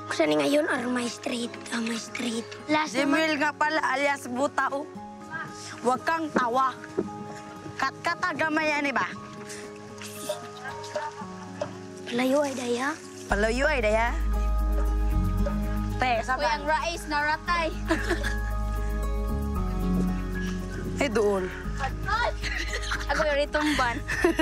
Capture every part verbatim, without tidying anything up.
Kusa ni ngayon or may street ka, may street. Last Jemil nga pala alias Butao. Huwag kang tawa. Kat-katagamayan ba? Palayo ay daya. Palayo ay daya. Te, saban. Kuyang Rais na ratay. Ay, doon. Ako yung ritumban.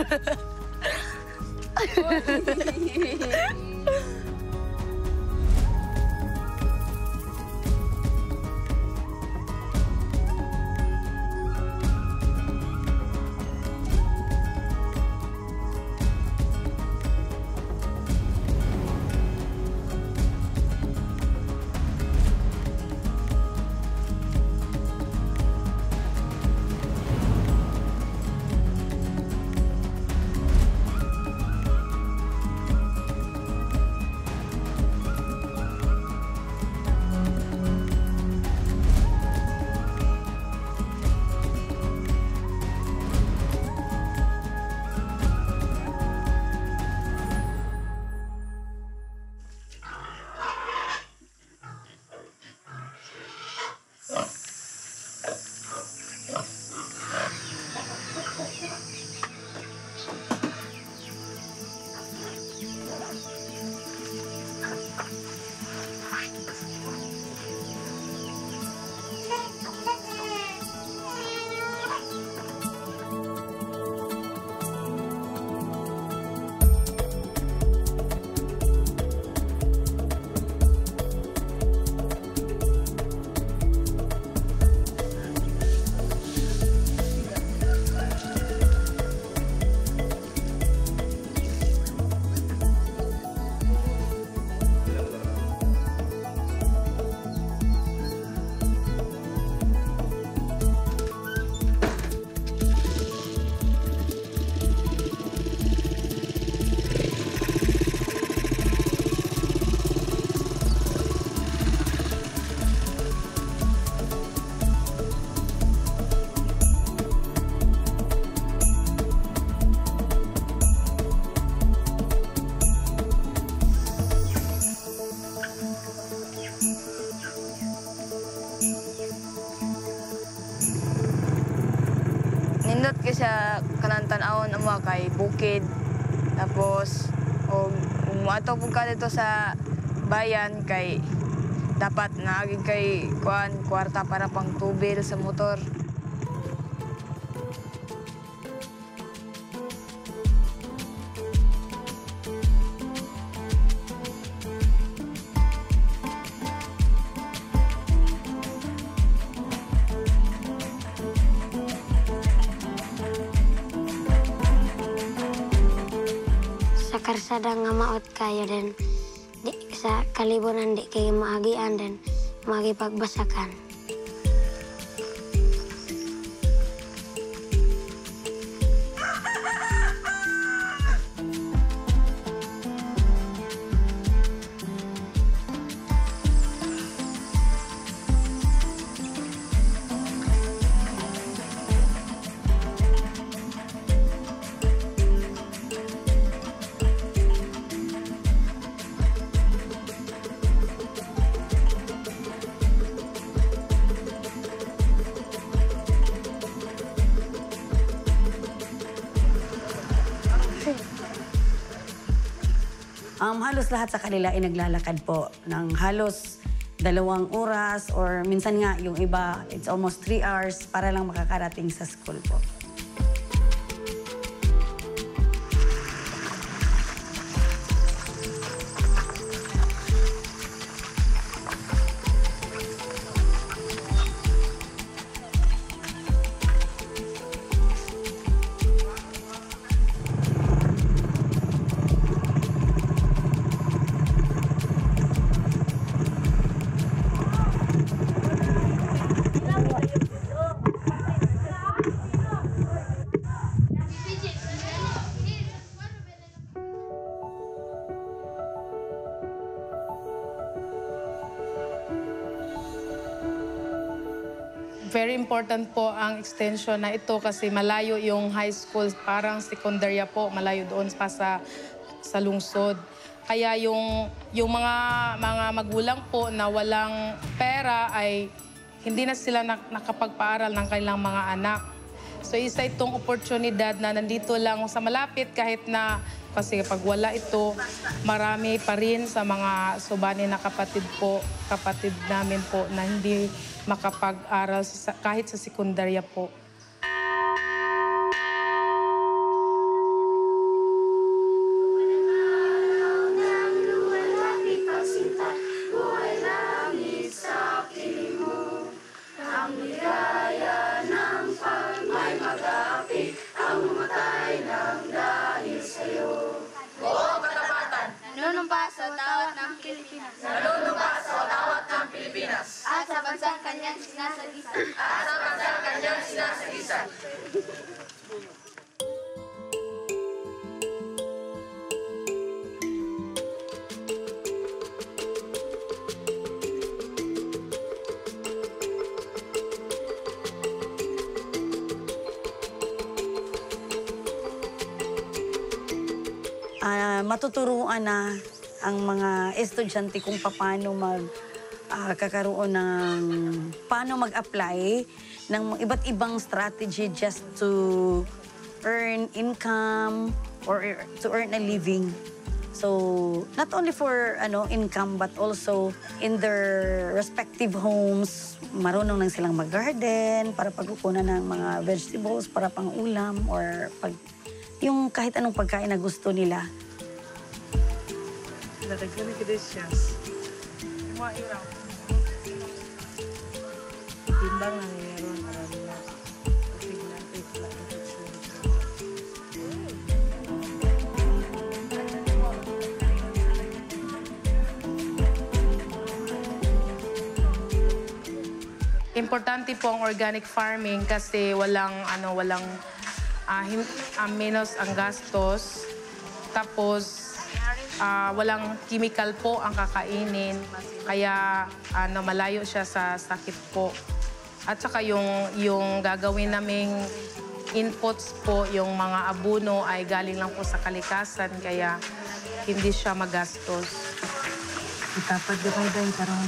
Nindot ka siya kanantan-awon ang mga kay bukid. Tapos, o umato po ka dito sa bayan kay dapat naagin kay kuan kwarta para pang tubil sa motor. Sa karsada nga maot kayo din. Di, sa kalibunan di kayo maagian din. Maagi pagbasakan. Um, halos lahat sa kanila ay naglalakad po ng halos dalawang oras or minsan nga yung iba, it's almost three hours para lang makakarating sa school po. Very important po ang extension na ito kasi malayo yung high school, parang sekundarya po, malayo doon pa sa, sa lungsod. Kaya yung, yung mga, mga magulang po na walang pera ay hindi na sila nak nakapagpaaral ng kanilang mga anak. So isa itong oportunidad na nandito lang sa malapit kahit na kasi pag wala ito, marami pa rin sa mga subani na kapatid po, kapatid namin po na hindi makapag-aral sa, kahit sa sekundarya po. Nanunumpa sa tawat ng Pilipinas. Nanunumpa sa tawat ng Pilipinas. At sa bansang kanyang sinasagisan. At sa bansang kanyang sinasagisan. Uh, matuturuan na ang mga estudyante kung paano mag uh, kakaroon ng paano mag-apply ng iba't ibang strategy just to earn income or to earn a living. So not only for ano income but also in their respective homes, marunong nang silang mag-garden para pagkukunan ng mga vegetables para pang ulam or pag yung kahit anong pagkain na gusto nila. Lalagyan ni Kadesias. Yung mga iraw. Timbang na mayroon. Marami na. Tignan, tignan, Importante po ang organic farming kasi walang ano walang uh, hin, uh, minus ang gastos. Tapos Uh, walang chemical po ang kakainin, kaya ano, malayo siya sa sakit po. At saka yung, yung gagawin naming inputs po, yung mga abuno ay galing lang po sa kalikasan, kaya hindi siya magastos. Dapat gawin karong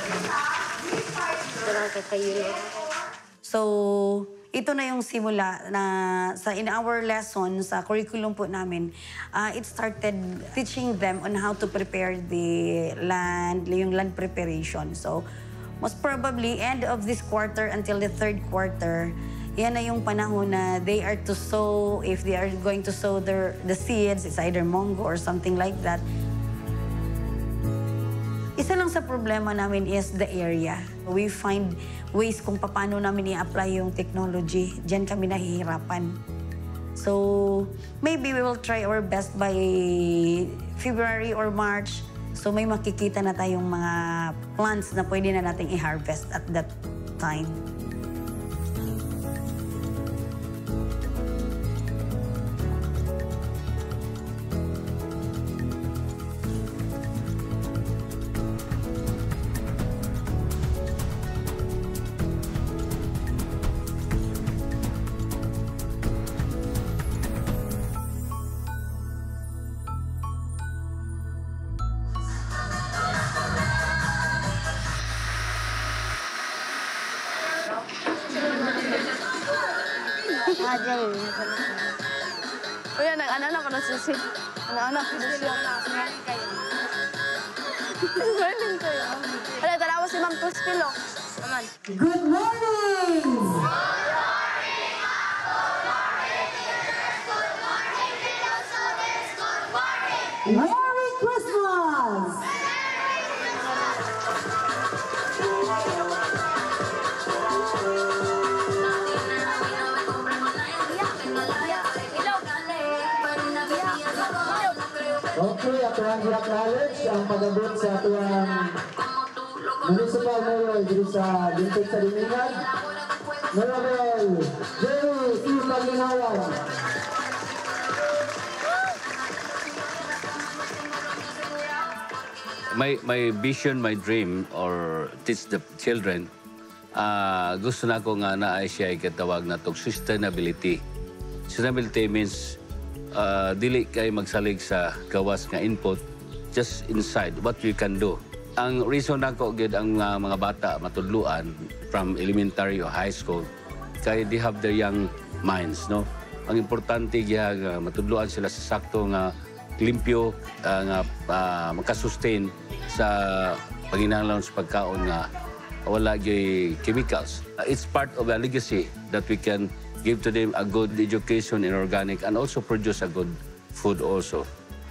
So, ito na yung simula na sa in our lesson, sa curriculum po namin, uh, it started teaching them on how to prepare the land, yung land preparation. So, most probably, end of this quarter until the third quarter, yan na yung panahon na they are to sow, if they are going to sow their, the seeds, it's either mongo or something like that. Isa lang sa problema namin is the area. We find ways kung paano namin i-apply yung technology. Diyan kami nahihirapan. So, maybe we will try our best by February or March. So, may makikita na tayong mga plants na pwede na nating i-harvest at that time. O yan, nag-ano ko na susi. Ano-ano ko na siya. Smiling kayo. Wala, tarawa si Ma'am Tuspilo. Aman. Good morning! Merry Christmas! Okay, ako ang i-acknowledge ang pag-abot sa atuang Municipal Mayor dito sa Lintod sa Dimingan, Honorable Jerry E. Paginawan. My, my vision, my dream, or teach the children, uh, gusto na ko nga na ay siya ay katawag na itong sustainability. Sustainability means uh, dili kay magsalig sa gawas nga input, just inside what we can do. Ang reason nako gid ang uh, mga bata matudluan from elementary or high school kay they have their young minds, no? Ang importante gyud uh, matudluan sila sa sakto nga limpyo uh, nga uh, makasustain sa panginahanglan sa pagkaon nga wala gyud chemicals. Uh, it's part of a legacy that we can give to them a good education in organic and also produce a good food also.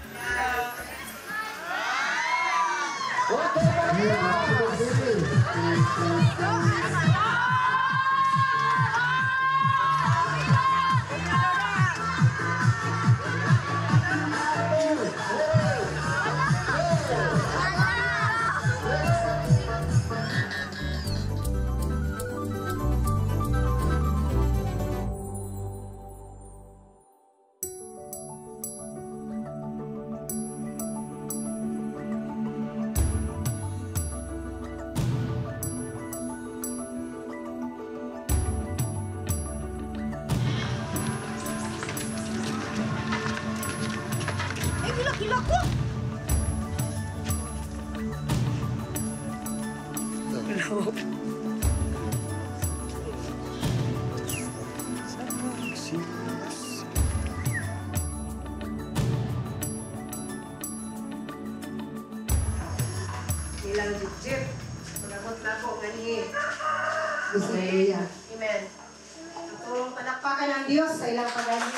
Ilang legit. Pagkakot na ko gani. Bisaya. Amen. So, palakpakan ng Diyos sa ilang pagani.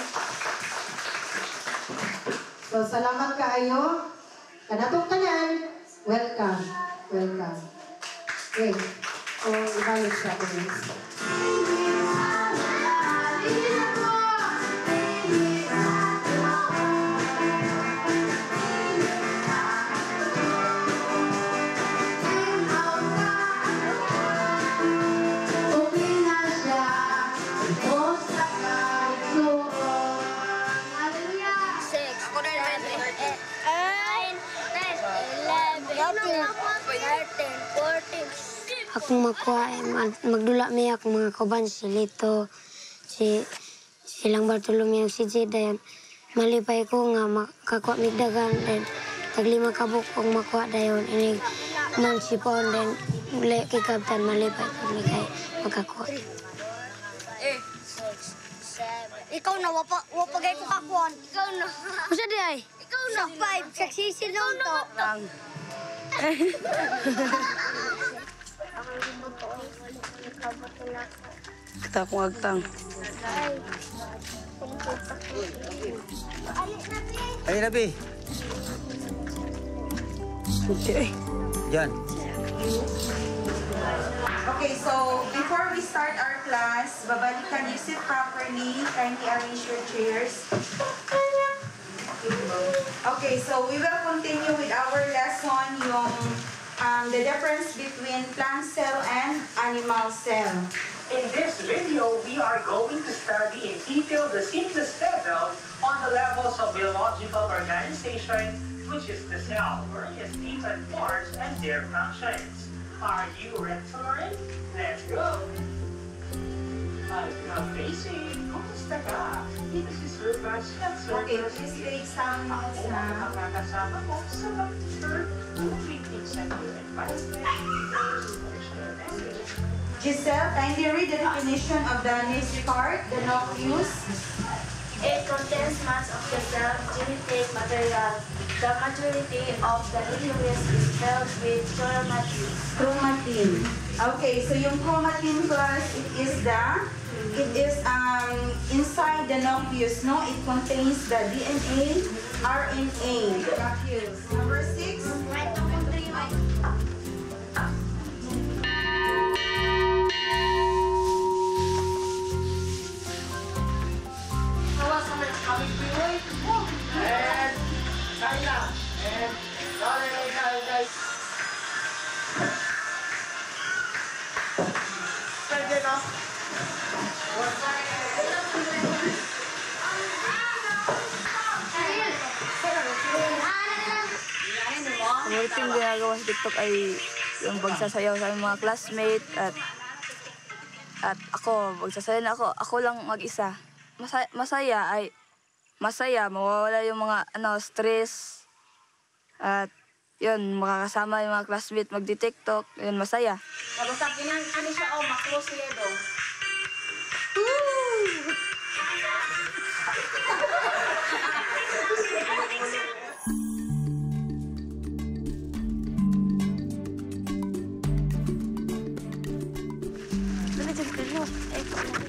So, salamat kaayo. Kanatong tanan, welcome. Welcome. Okay. So, ibalik sa atin. Akong makuha, magdula may akong mga kauban, si Lito, si silang Bartolomeo, si Jeda. Malipay ko nga makakuha migdagan, then taglima kabuk kong makuha dayon. Inig man si Pon, then uli kikabtan, malipay ko ni kay makakuha. Eh, ikaw na, wapa, wapagay ko kakuan. Ikaw na. Masa di ay? Ikaw na. Sa five, saksisi na ito. Kita kong agtang. Ay, Nabi. Okay. Diyan. Okay, so before we start our class, babalikan you sit properly. Kindly arrange your chairs. Okay, so we will continue with our lesson, yung um, the difference between plant cell and animal cell. In this video, we are going to study in detail the simplest level on the levels of biological organization, which is the cell, where its different parts and their functions. Are you ready to learn? Let's go! Hi, Basic, kumusta ka? Dito si Sir Vance at Sir Okay, please take some notes na. Makakasama ko sa pag-turn, moving inside your environment. Giselle, kindly read the definition of the next part, the nucleus. It contains much of the cell genetic material. The majority of the nucleus is filled with chromatin. Chromatin. Okay, so yung chromatin class, it is the, it is um inside the nucleus, no? It contains the D N A, R N A. Nucleus. Number six. And China. And guys. Pwede na. Ang routine ginagawa sa TikTok ay yung pagsasayaw sa aming mga classmate at at ako, magsasayaw na ako, ako lang mag-isa. Masaya, masaya ay masaya, mawawala yung mga ano, stress. At yun, makakasama yung mga classmate magdi-TikTok. Yun, masaya. Tapos sa kinang, ano siya, oh, maklo siya daw. Dali dyan kayo. Eh,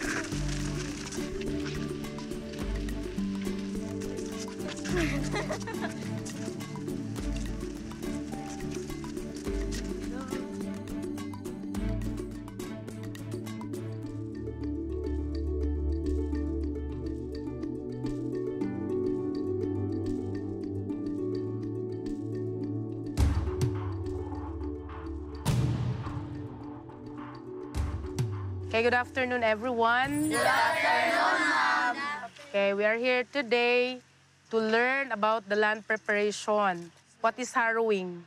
Okay, good afternoon, everyone. Good afternoon, ma'am. Okay, we are here today to learn about the land preparation. What is harrowing?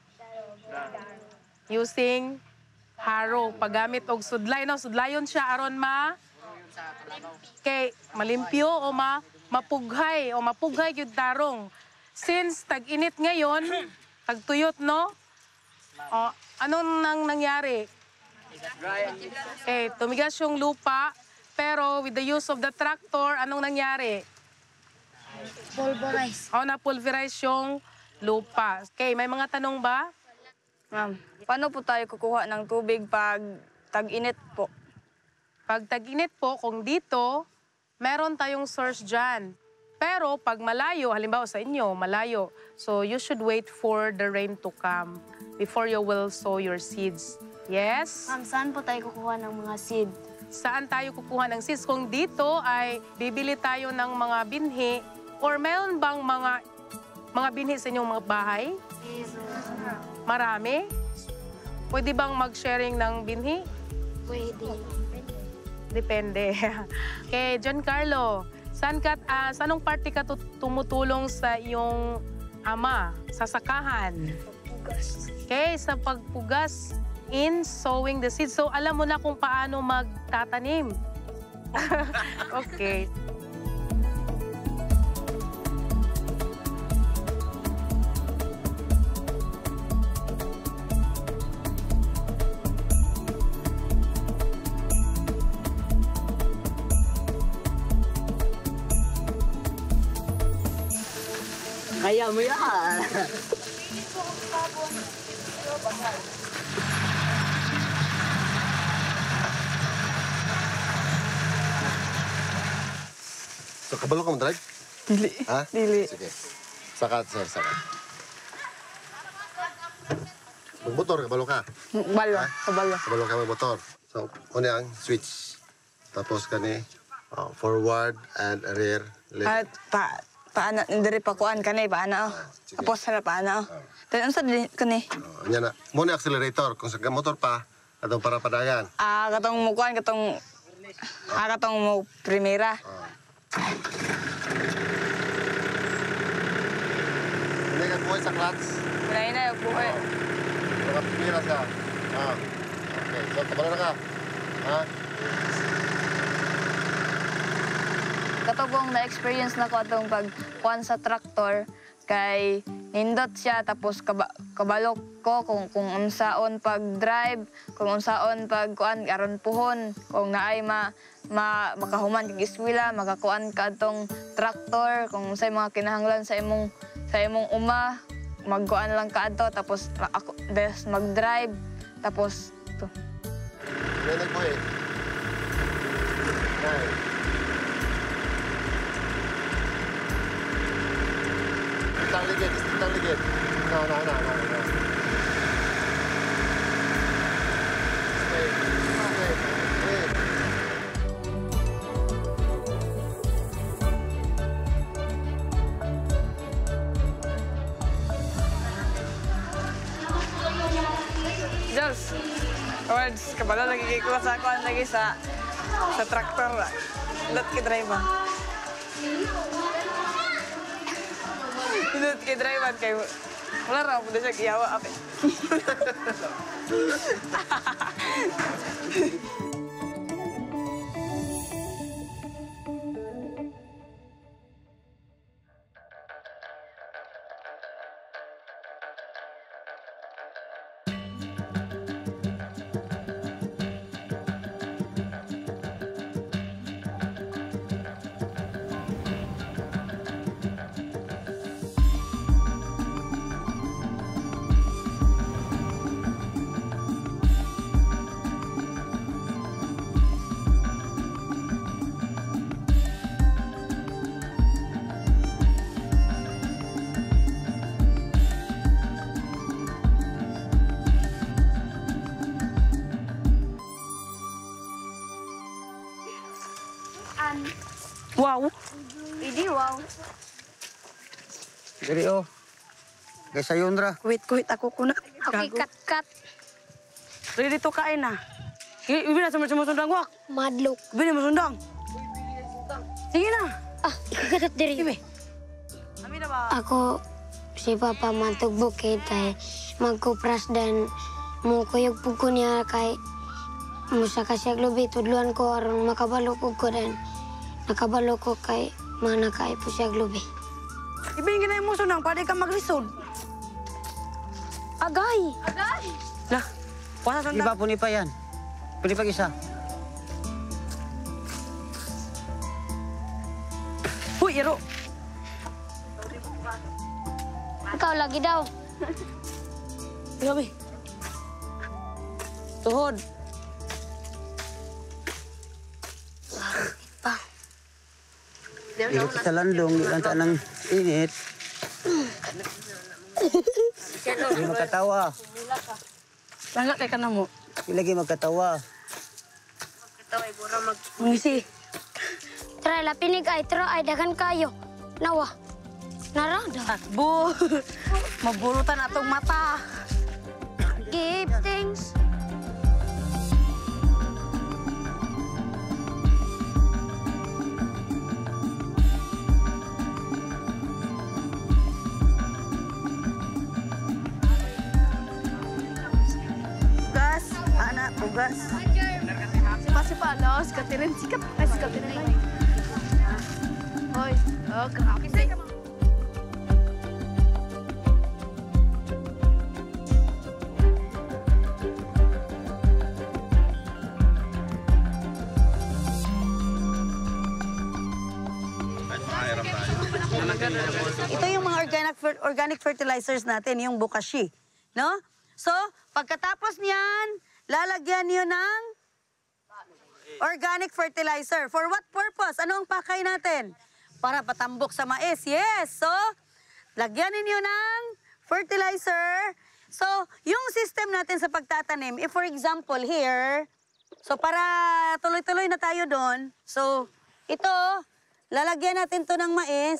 Using harrow, paggamit og sudlay. No, sudlayon siya aron ma. Okay, malimpyo o ma mapughay o mapughay gyud tarong. Since tag-init ngayon, tagtuyot, no? O, anong nang nangyari? Eh, tumigas yung lupa, pero with the use of the tractor, anong nangyari? pulverize. O, na-pulverize yung lupa. Okay, may mga tanong ba? Ma'am, paano po tayo kukuha ng tubig pag tag-init po? Pag tag-init po, kung dito, meron tayong source dyan. Pero pag malayo, halimbawa sa inyo, malayo, so you should wait for the rain to come before you will sow your seeds. Yes? Ma'am, saan po tayo kukuha ng mga seed? Saan tayo kukuha ng seeds? Kung dito ay bibili tayo ng mga binhi or meron bang mga mga binhi sa inyong mga bahay? Marami? Pwede bang mag-sharing ng binhi? Pwede. Depende. Okay, Giancarlo, saan ka, uh, saan ang parte ka tumutulong sa iyong ama? Sa sakahan? Pugas. Okay, sa pagpugas in sowing the seeds. So, alam mo na kung paano magtatanim. Okay. Kaya mo yan. So, kabalo ka mo, Drag? Dili. Ha? Dili. Sige. Sakat, sir, sakat. Magmotor, kabalo ka. Balo, kabalo. Kabalo ka magmotor. So, ano ang switch. Tapos kani, uh, forward and rear. At pa, paana, hindi pa kuan kanay, paana, oh. Tapos sa paana, oh. Then, ano sa kani? Uh, yan na. Muna accelerator. Kung sa motor pa, atong para padayan. Ah, katong mo kuan, katong, ah, katong mo primera. Hindi ka buhay sa clutch. Wala na yung buhay. Mga pipira siya. Ah. Okay. So, kabalo na ka. Ha? Katubong na-experience na ko atong pagkuan sa traktor kay nindot siya tapos kaba, kabalok ko kung kung unsaon pag-drive, kung unsaon pagkuan aron puhon, kung naay ma, ma makahuman kag iskwela, makakuan ka atong traktor, kung unsay mga kinahanglan sa imong sa imong uma, magkuan lang ka ato tapos ako des mag-drive tapos to. May nagbuhay. Nay. Istang ligid, istang ligid. No, no, no, no, no. Stay, stay, stay. Jos, words, kabalo lagi kay ko sa kuan lagi sa sa traktor. Dot ki driver. Dot ki driver kay wala ra mo siya kiyawa ape. wow. Hindi, wow. Diri oh. Kay sayon ra. Wait, wait, ako kuna. Okay, cut, cut. Ready to kain na. Ibi na sumusundang wak. Madlok. Ibi na masundang. Sige na. Ah, ikagat diri. Ibi. Ami na ba? Ako, si Papa mantog bukid kay magkupras dan mo kuyog pugo niya kay musa ka siya lubi tudluan ko aron makabalo ko ko dan nakabalo ko kay mana kay po siya lubi. Ibigin na mo sunang pwede ka maglisod. Agay. Agay! Lah, wala sundang. Iba po ni pa yan. Pwede pa isa. Huy, iro. Ikaw lagi daw. Grabe. Tuhod. Pa. Dito sa landong, di lang ng init. Hindi magkatawa. Langga kay ka na mo. Hindi lagi magkatawa. Ngisi. Try la pinig ay tro ay dagan kayo. Nawa. Narada. Takbo. Maburutan atong mata. Give things. Gas, anak, tugas. Sipa-sipa, laos, katirin sikat. Ay, katirin lang. Hoy, oh, kakapi. Ito yung mga organic fer organic fertilizers natin, yung bokashi, no? So, pagkatapos niyan, lalagyan niyo ng organic fertilizer. For what purpose? Ano ang pakay natin? Para patambok sa mais. Yes. So, lagyan niyo ng fertilizer. So, yung system natin sa pagtatanim, if for example here, so para tuloy-tuloy na tayo doon, so ito, lalagyan natin to ng mais.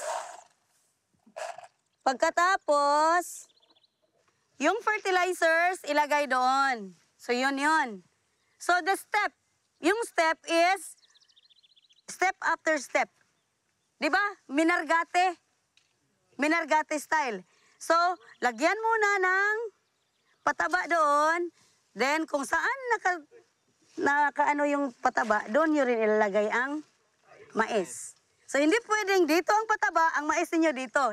Pagkatapos, yung fertilizers, ilagay doon. So, yun yun. So, the step, yung step is step after step. Di ba? Minargate. Minargate style. So, lagyan muna ng pataba doon. Then, kung saan naka, nakaano yung pataba, doon nyo rin ilalagay ang mais. So, hindi pwedeng dito ang pataba, ang mais ninyo dito.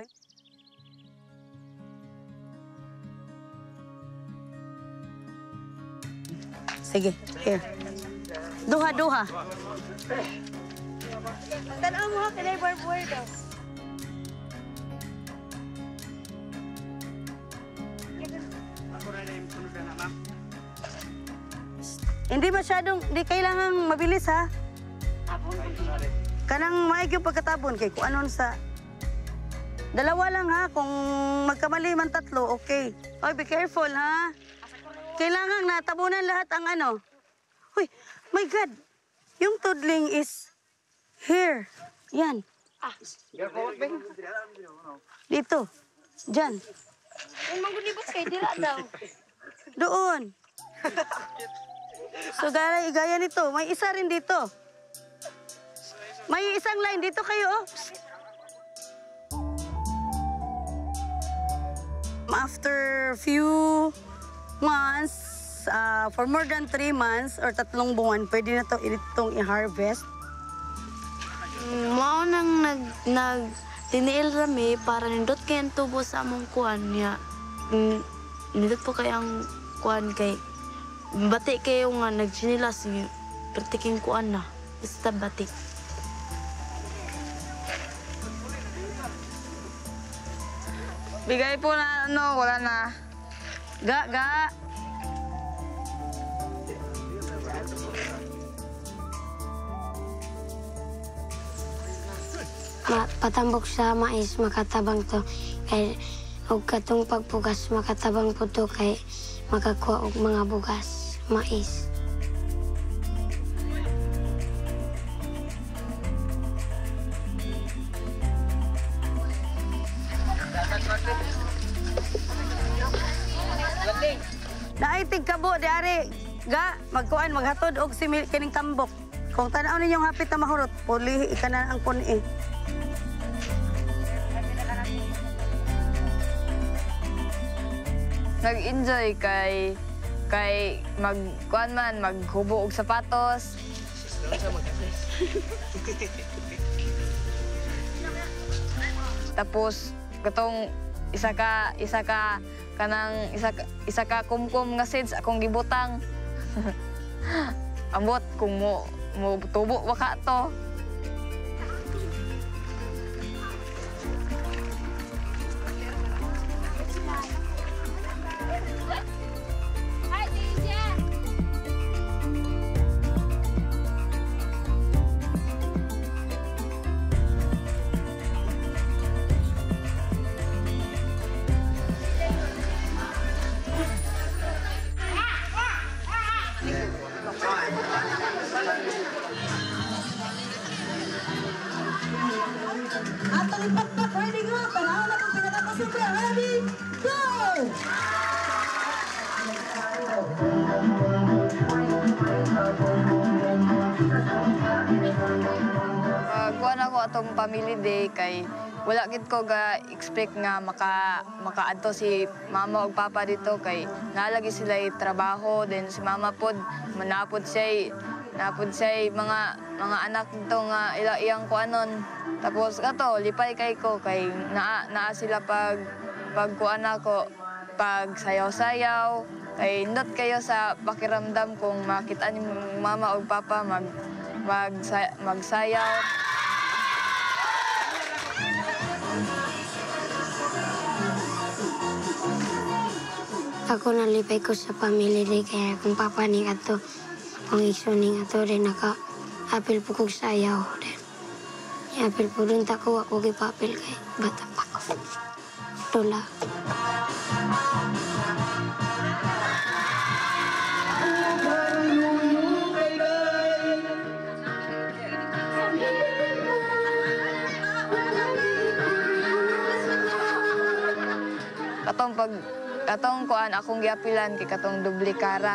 Sige, here. Duha-duha. Tanaw mo, kinay barbuer daw. Hindi masyadong, hindi kailangan mabilis ha. Kanang maig yung pagkatabon kay kung anon sa... Dalawa lang ha, kung magkamali man tatlo, okay. Oy, be careful ha. Kailangan natabunan lahat ang ano. Uy, my God. Yung tudling is here. Yan. Ah. Dito. Diyan. Yung magulibot kay dila daw. Doon. So, gaya, gaya nito. May isa rin dito. May isang line dito kayo. After few months, uh, for more than three months or tatlong buwan, pwede na to itong i-harvest. Mao nang nag nag tiniil rami para nindot kay ang tubo sa among kuan niya. Mm, nindot po kay ang kuan kay bati kayo nga nagchinilas ni pertiking kuan na. Basta bati. Bigay po na ano, wala na. Ga, ga. Ma patambok sa mais makatabang to kay og katong pagpugas makatabang po to kay makakuha og mga bugas mais. Paitig kabo di ari. Ga magkuan maghatod og simil kining tambok. Kung tanaw ninyong hapit na mahurot, puli ikanan ang puni. Nag-enjoy kay kay magkuan man maghubo og sapatos. Tapos katong isa ka isa ka kanang isa ka, isa ka kumkum nga seeds akong gibutang. Ambot kung mo mo tubo waka to. Atong pakpak, ready go! Tanaw na kung pinakapasupra. Ready, go! Pagkuhan ako atong family day kay wala gid ko ga expect nga maka makaadto si mama ug papa dito kay nalagi sila trabaho then si mama pod manapod siya napod siya mga mga anak dito nga ila iyang kuanon tapos kato lipay kay ko kay naa naa sila pag pagkuan ako pag sayaw-sayaw kay indot kayo sa pakiramdam kung makita ni mama ug papa mag mag magsayaw. Ako nalipay ko sa family day kaya kung papa ni ato kung ikso ni ato rin naka apil po kong sayaw rin. Apil po rin tako ako kay papil kay bata pa ko. Tula. Katong pag katong kuan akong giapilan kay katong dublikara.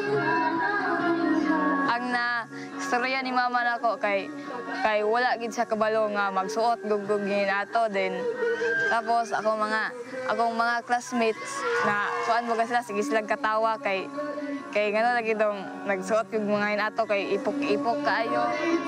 Ang na istorya ni mama nako kay kay wala gid sa kabalo nga magsuot gugug ato din. Tapos ako mga akong mga classmates na kuan mo sila sige sila katawa kay kay ngano lagi dong nagsuot yung mga ato kay ipok-ipok kaayo.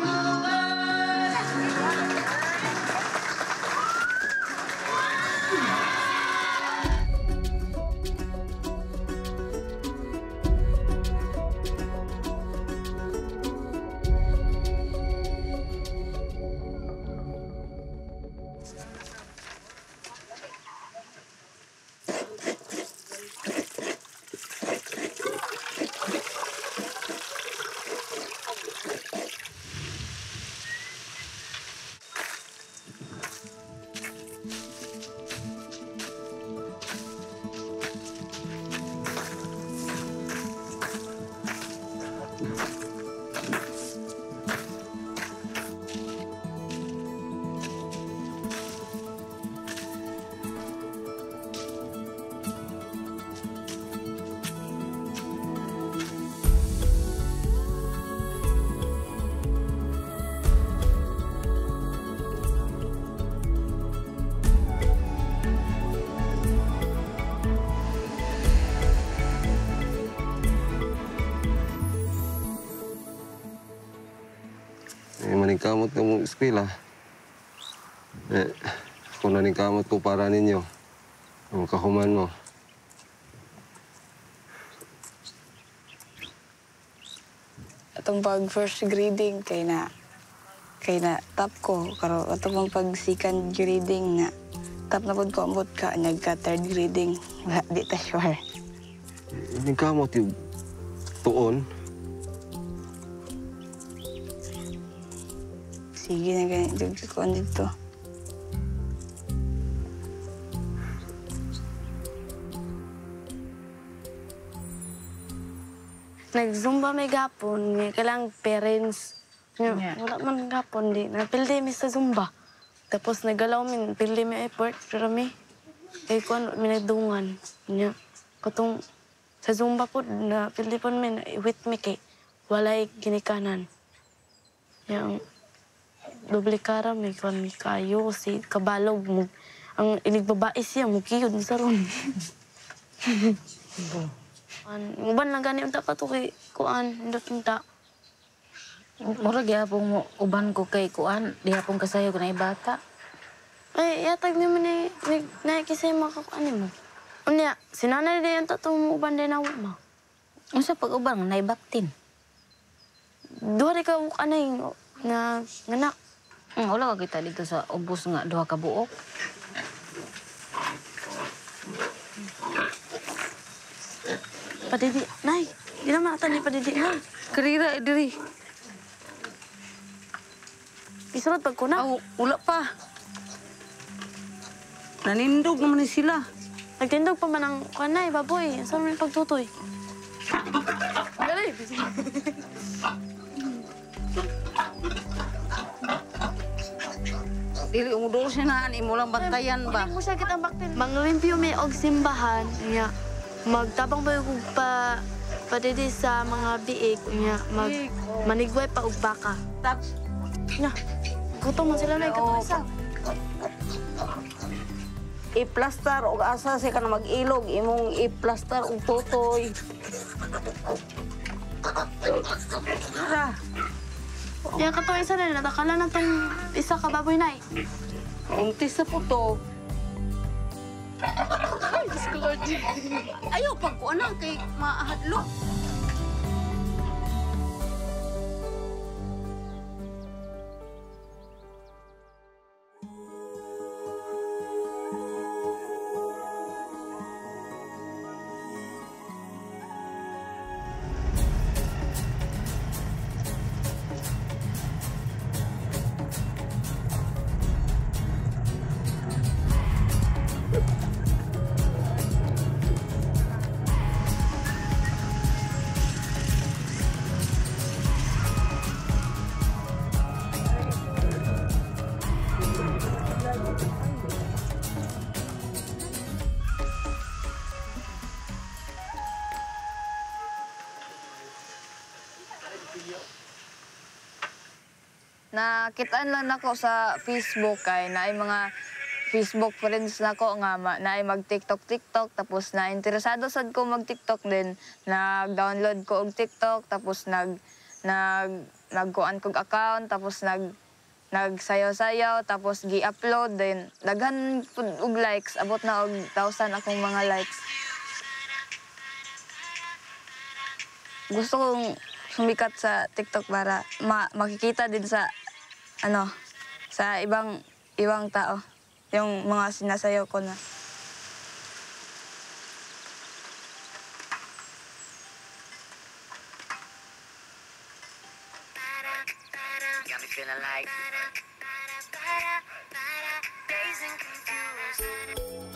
Kamot ka mong eskwela. Eh, ako na ning kamot ko para ninyo. Ang kahuman mo. Atong pag first grading kay na kay na top ko karo atong pag second grading na top na pud ko ambot ka nagka third grading wala di ta sure. Ning kamot yung tuon. Sige na ganyan ko dito. Nag-zumba may gapon, may kailang parents. Yeah. Wala man gapon di. Napildi mi sa zumba. Tapos nagalaw min, pildi mi effort. Pero mi, kay ko ano, minagdungan. Yeah. Katong sa Zumba po, na pili po namin, with me kay walay ginikanan. Yang doble kara, may kwan kayo, si kabalog, mo, ang inigbabae siya, mukiyod sa ron. Uban lang gani unta pa to kay kuan, indot unta. Mura gyapon mo uban ko kay kuan, dihapon kasayo kunay bata. Ay, yatag naman na, na, kisay makakuan mo. Unya, sinanay din yung tatong uban din na ma. Unsa pag uban naibaktin? Duha rin ka anay na nganak. Hmm, wala ka kita dito sa ubos nga duha ka buok. Padidi, nay, di naman ata ni Padidi, nay. Karira, diri. Isunod pag kuna. Oh, wala pa. Nanindog naman ni sila. Nagtindog pa man ang kanay, baboy. Saan mo yung pagtutoy? Galing! Dili umudol siya na, imo lang bantayan ba? Hindi mo siya kitang baktin. Manglimpyo may og simbahan. Nga, magtabang ba yung pa padidi sa mga biik. Nga, mag manigway pa og baka. Tap. Nga, gutom mo sila na ikatong isa. I-plaster o asa siya ka na mag-ilog, imong i-plaster og totoy. Tara. Yan ka to isa na, natakala na tong isa ka baboy na eh. Untis sa puto. Ay, Diyos ko, Lord. Ayaw, pag ko na kay maahadlo. Nakitaan lang ako sa Facebook kay naay mga Facebook friends nako nga ma, naay mag TikTok TikTok tapos na interesado sad ko mag TikTok din nag-download ko og TikTok tapos nag nag nagkuan kog account tapos nag nagsayaw-sayaw tapos gi-upload din daghan pud og likes abot na og one thousand akong mga likes. Gusto kong sumikat sa TikTok para ma makikita din sa ano sa ibang ibang tao yung mga sinasayaw ko na. Got me feeling like dazed and confused.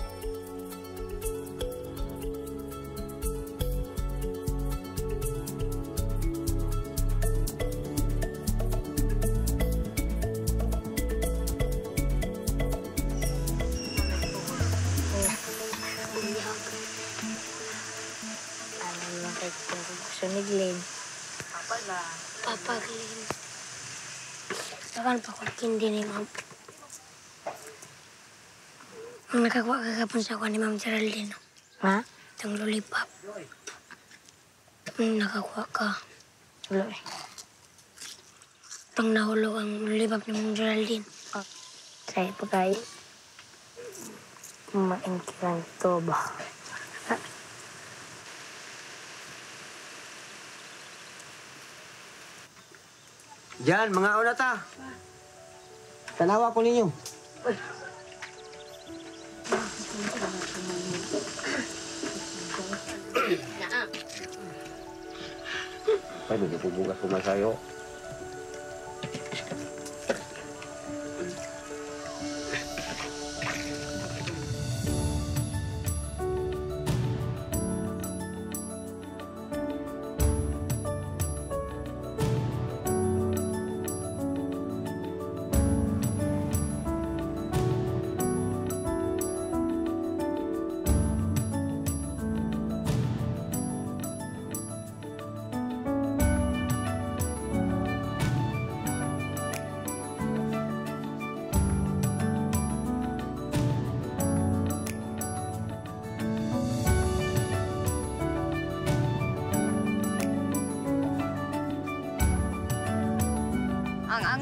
Gusto ni Glenn. Papa na. Papa Glenn. Saan pa kung kindi ni Ma'am? Ang nakakuha kagapon sa ako ni Ma'am Geraldine. Ha? Itong lollipop. Ang nakakuha ka. Wala eh. Itong nahulog ang lollipop ni Ma'am Geraldine. Oh. Saya pa kayo. Maingkiran to ba? Diyan, mga unata. Tanawa ko ninyo. Ay, hindi po bukas pumasayo.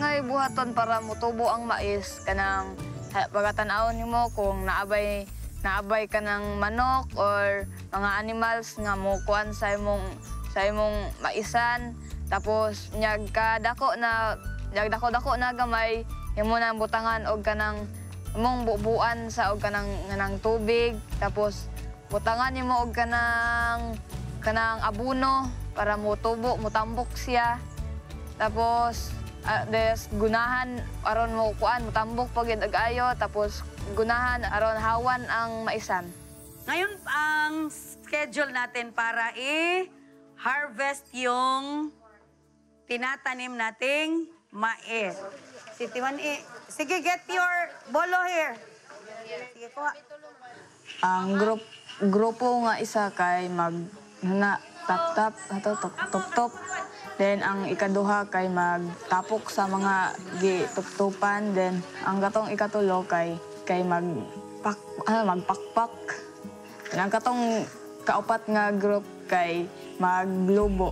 ngay buhaton para mutubo ang mais kanang pagatan-awon nimo kung naabay naabay ka ng manok or mga animals nga mo kuan sa imong sa imong maisan tapos nyag ka dako na nyag dako-dako na gamay imo nang butangan og kanang imong bubuan sa og kanang kanang tubig tapos butangan nimo og kanang kanang abuno para mutubo mutambok siya tapos uh, des gunahan aron mo kuan mutambok pag ag-ayo tapos gunahan aron hawan ang maisan. Ngayon ang schedule natin para i-harvest yung tinatanim nating mais. Si Tiwan, i sige, get your bolo here. Sige, kuha. Ang group grupo nga isa kay mag na tap tap ato top top top. Then ang ikaduha kay magtapok sa mga gituptupan. Then ang gatong ikatulo kay kay mag pak ano, magpakpak. Then ang katong kaupat nga group kay maglubo.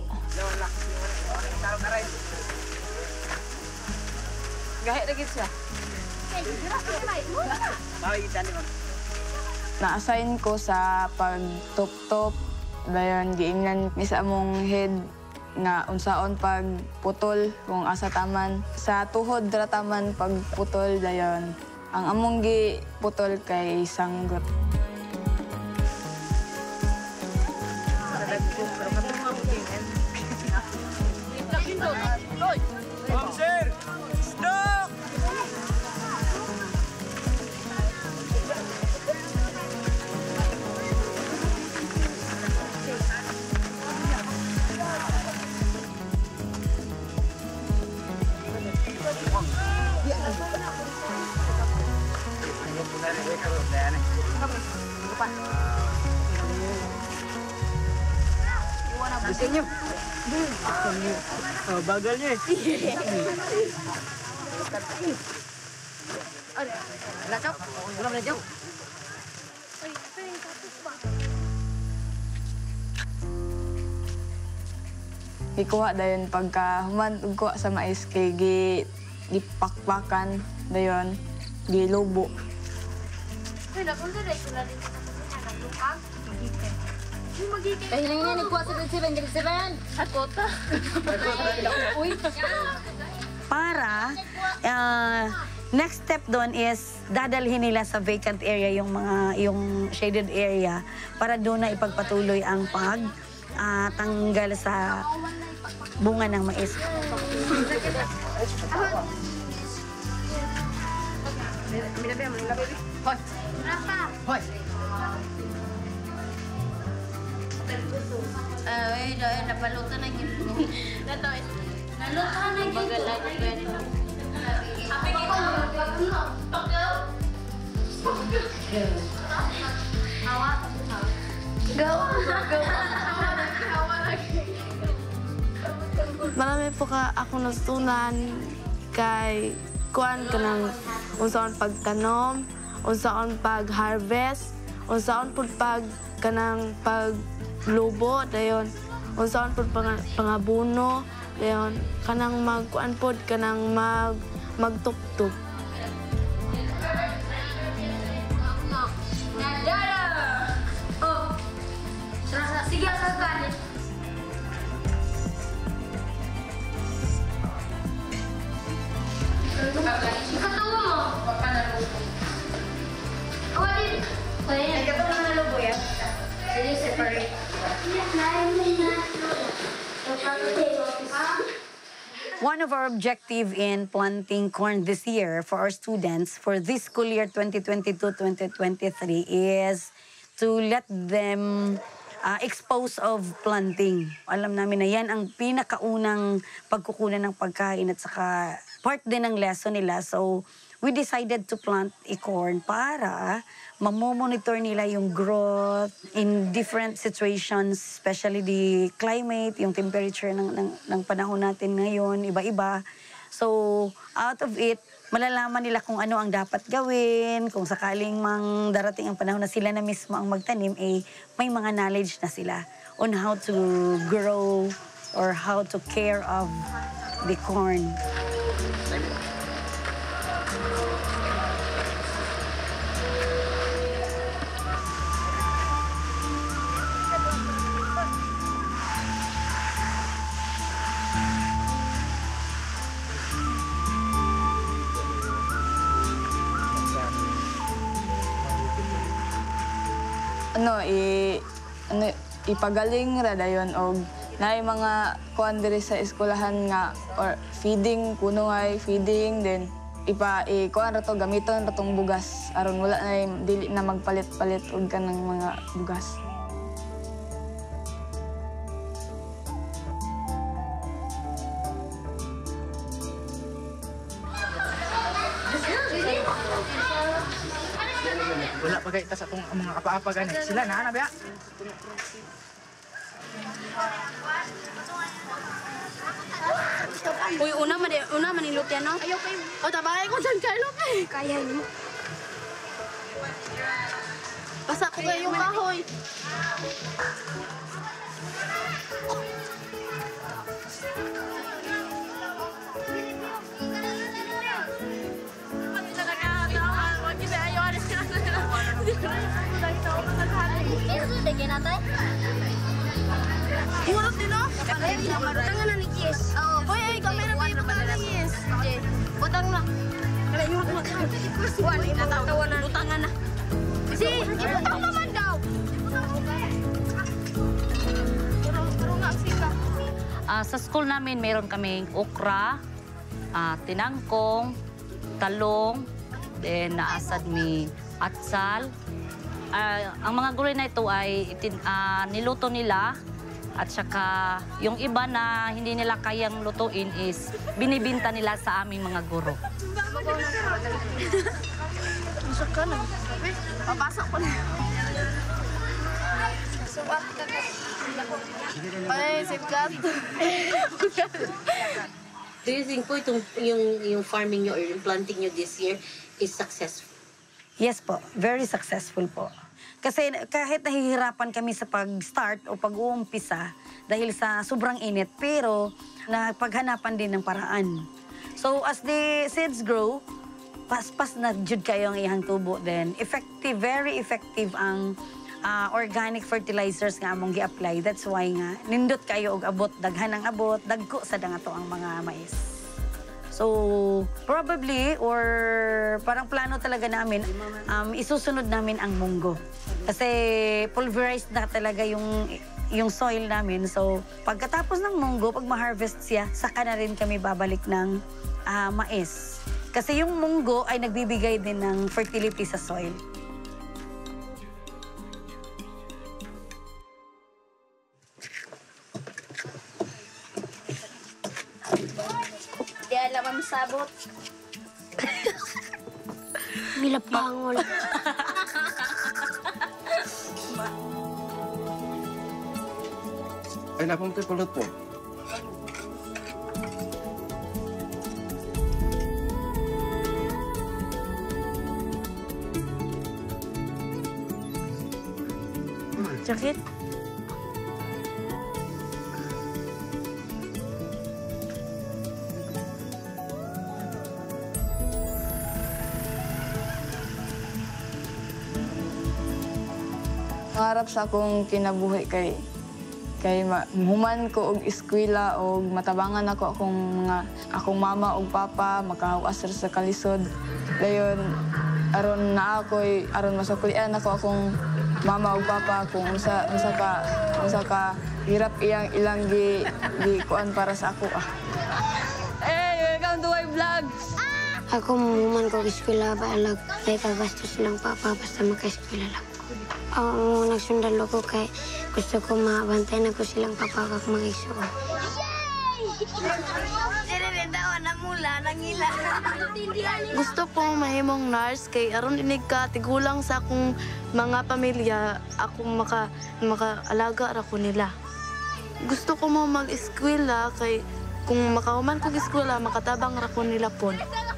Gahe na gid siya. Na-assign ko sa pagtop-top. Dayon, giingnan ni sa among head nga unsaon pagputol kung asa taman. Sa tuhod ra taman pagputol dayon. Ang among giputol kay sanggot. Sir! Stop! Bisa nyo. Oh, bagalnya. Lacok, belum lacok. Ikuha dayon pagka human ug kuha sa mais kay gi gipakpakan dayon gilubo. Ay, napunta dahil sila dito sa kanya, naglukag. Magiging. Kaya lang yan, nagkuha sa grade seven, grade seven. Akota. Uy. Para, uh, next step doon is dadalhin nila sa vacant area yung mga yung shaded area para doon na ipagpatuloy ang pag uh, tanggal sa bunga ng mais. Hoy. Hoy. Ay, dahil napaluto na yun. Nato, naluto na yun. Magalan na yun. Apik ko. Hawa. Gawa. Gawa. Marami po ka ako natutunan kay kuan kanang unsaon pagtanom, unsaon pag-harvest, unsaon pud pag kanang paglubo dayon, unsaon pud pang, pangabuno dayon, kanang magkuan pud kanang mag magtuptup. Oh. Sige, sa kanin. Katawa mo. Baka nalubo. Oh, din. Ay, katawa na nalubo yan. Sige, separate. One of our objective in planting corn this year for our students for this school year twenty twenty-two twenty twenty-three is to let them uh, expose of planting. Alam namin na yan ang pinakaunang pagkukunan ng pagkain at saka part din ng lesson nila. So we decided to plant a corn para mamomonitor nila yung growth in different situations, especially the climate, yung temperature ng, ng, ng panahon natin ngayon, iba-iba. So, out of it, malalaman nila kung ano ang dapat gawin, kung sakaling mang darating ang panahon na sila na mismo ang magtanim, eh, may mga knowledge na sila on how to grow or how to care of the corn. Ano, i, ano, ipagaling ra dayon og naay mga kuan diri sa eskwelahan nga or feeding kuno ay feeding then ipa i kuan ra to gamiton ra tong bugas aron wala na dili na magpalit-palit og kanang mga bugas. Wala pa kayo sa itong mga apa-apa gani. Sila na, ano ba? Uy, una man, una man yung lutya, no? Ayaw kayo. O, tabakay ko dyan kayo, kay. Kaya mo. Basa ko kayo yung kahoy. Murot din, no? Tangan na ni Kies. Uy, ay, kamera pa yung tangan ni Kies. Butang na. Kaya yung ako mag-tangan. Wala, inatawa na. Butangan na. Si, ibutang naman daw. Pero nga, sika. Uh, sa school namin, mayroon kaming okra, uh, tinangkong, talong, then naasad mi atsal. Uh, ang mga gulay na ito ay itin, uh, niluto nila at saka yung iba na hindi nila kayang lutuin is binibinta nila sa aming mga guro. Masok ka na. Papasok ko na. Ay, sipkat. Do you think po itong yung, yung farming nyo or yung planting nyo this year is successful? Yes po, very successful po. Kasi kahit nahihirapan kami sa pag-start o pag-uumpisa dahil sa sobrang init, pero napaghanapan din ng paraan. So as the seeds grow, paspas na jud kayo ang iyang tubo. Then effective, very effective ang uh, organic fertilizers nga among gi-apply. That's why nga, nindot kayo og abot, daghan ang abot, dagko sa dangato ang mga mais. So, probably, or parang plano talaga namin, um, isusunod namin ang munggo. Kasi pulverized na talaga yung, yung soil namin. So, pagkatapos ng munggo, pag ma-harvest siya, saka na rin kami babalik ng uh, mais. Kasi yung munggo ay nagbibigay din ng fertility sa soil. Di alam ang sabot. Milapangol. Ay, napang ito pulot po. Sakit? Pangarap sa akong kinabuhi kay kay human ko og eskwela og matabangan ako akong mga akong mama ug papa makahuas sa kalisod. Dayon aron na ako'y aron masuklian ako akong mama ug papa kung unsa unsa ka unsa ka hirap iyang ilang gi, gi kuan para sa ako ah. Hey, welcome to my vlog. Ako muman ko eskwela ba alag kay kagastos lang papa basta maka-eskwela lang. Ang nagsundalo ko kay gusto ko mabantay na ko silang papakak mga igsoon. Gusto ko mahimong nurse kay aron inig ka tigulang sa akong mga pamilya ako maka makaalaga ra ko nila. Gusto ko mo mag-eskwela kay kung makahuman kog eskwela makatabang ra ko nila pon.